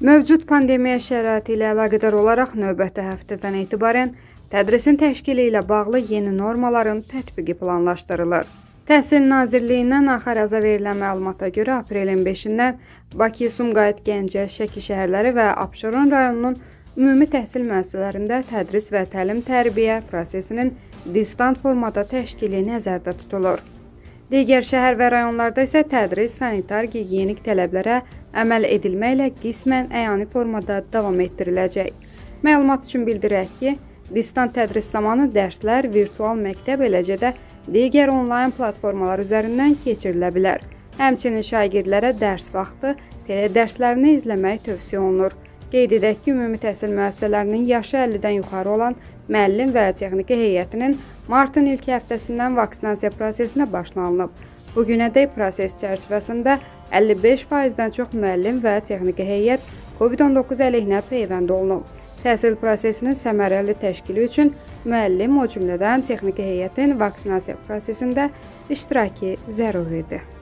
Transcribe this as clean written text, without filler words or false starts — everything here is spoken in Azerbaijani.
Mövcud pandemiya şəraiti ilə əlaqədar olaraq növbəti həftədən etibarən tədrisin təşkili ilə bağlı yeni normaların tətbiqi planlaşdırılır. Təhsil Nazirliyindən axaraza verilən məlumata görə aprelin 5-dən Bakı, Sumqayıt, Gəncə, Şəki şəhərləri və Abşeron rayonunun ümumi təhsil müəssisələrində tədris və təlim-tərbiyə prosesinin distant formada təşkili nəzərdə tutulur. Digər şəhər və rayonlarda isə tədris sanitar-gigiyenik tələblərə əməl edilməklə qismən əyani formada davam etdiriləcək. Məlumat üçün bildirək ki, distant tədris zamanı dərslər virtual məktəb, eləcə də digər onlayn platformalar üzərindən keçirilə bilər. Həmçinin şagirdlərə dərs vaxtı teledərslərini izləmək tövsiyə olunur. Qeyd edək ki, ümumi təhsil müəssisələrinin yaşı 50-dən yuxarı olan müəllim və texniki heyətinin martın ilk həftəsindən vaksinasiya prosesinə başlanılıb. Bugünədək proses çərçivəsində 55%-dən çox müəllim və texniki heyət COVID-19 əleyhinə peyvənd olunub. Təhsil prosesinin səmərəli təşkili üçün müəllim, o cümlədən texniki heyətin vaksinasiya prosesində iştirakı zəruridir.